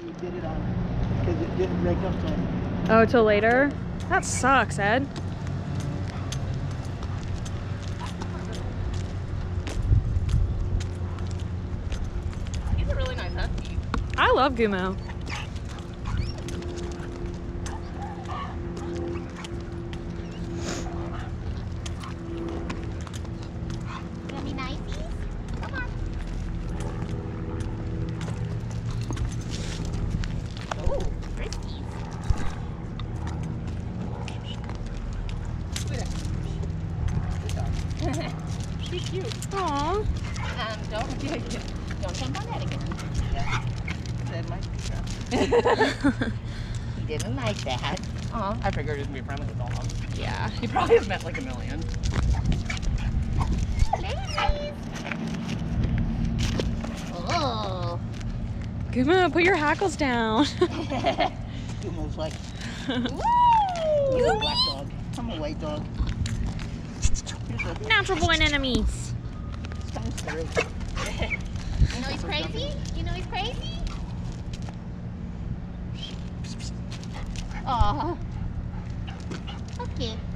he did it on because it didn't break up till. Oh, till later? That sucks, Ed. He's a really nice husky. I love Gumo. Any niceties? Come on. Oh, friskies. She's cute. Aww. Don't jump on that again. Yeah. That might be He didn't like that. Aw. I figured he'd be friendly with dogs. Yeah. He probably has met like a million. Ladies. Oh. Gumo, put your hackles down. Almost like Woo! you're a black dog. I'm a white dog. Natural born enemies. Sounds scary. You know he's crazy? You know he's crazy? Aw. Okay.